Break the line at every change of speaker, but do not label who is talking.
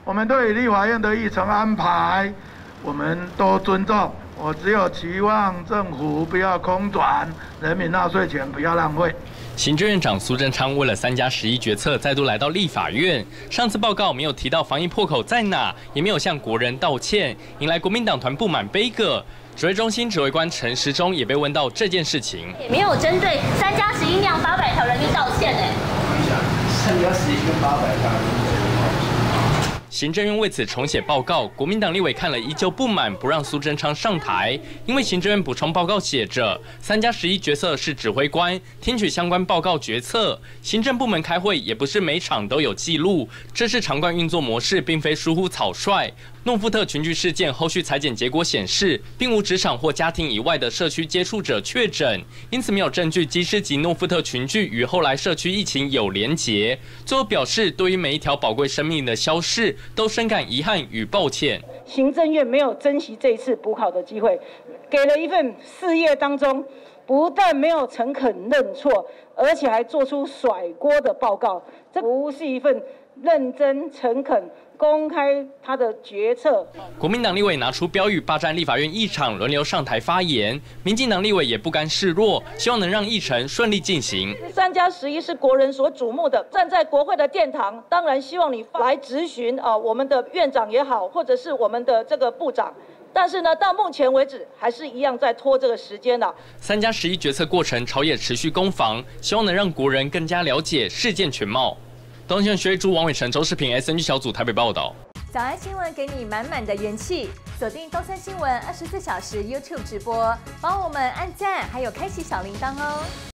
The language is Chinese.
我们对立法院的议程安排，我们都尊重。我只有期望政府不要空转，人民纳税钱不要浪费。
行政院长苏贞昌为了3+11决策，再度来到立法院。上次报告没有提到防疫破口在哪，也没有向国人道歉，引来国民党团不满杯葛。指挥中心指挥官陈时中也被问到这件事情，
也没有针对3+11那样800条人命道歉
3+11跟800条人命。
行政院为此重写报告，国民党立委看了依旧不满，不让苏贞昌上台。因为行政院补充报告写着，3+11决策是指挥官听取相关报告决策，行政部门开会也不是每场都有记录，这是常惯运作模式，并非疏忽草率。诺富特群聚事件后续采检结果显示，并无职场或家庭以外的社区接触者确诊，因此没有证据机师及诺富特群聚与后来社区疫情有连结。最后表示，对于每一条宝贵生命的消逝，都深感遗憾与抱歉。
行政院没有珍惜这一次补考的机会，给了一份4页当中，不但没有诚恳认错，而且还做出甩锅的报告，这不是一份认真诚恳公开他的决策。
国民党立委拿出标语霸占立法院议场，轮流上台发言。民进党立委也不甘示弱，希望能让议程顺利进行。
3+11是国人所瞩目的，站在国会的殿堂，当然希望你来质询我们的院长也好，或者是我们的这个部长。但是呢，到目前为止还是一样在拖这个时间的。
3+11决策过程，朝野持续攻防，希望能让国人更加了解事件全貌。东县学主王伟成、周世平 SNG 小组台北报道。
早安新闻给你满满的元气，锁定东森新闻24小时 YouTube 直播，帮我们按赞，还有开启小铃铛哦。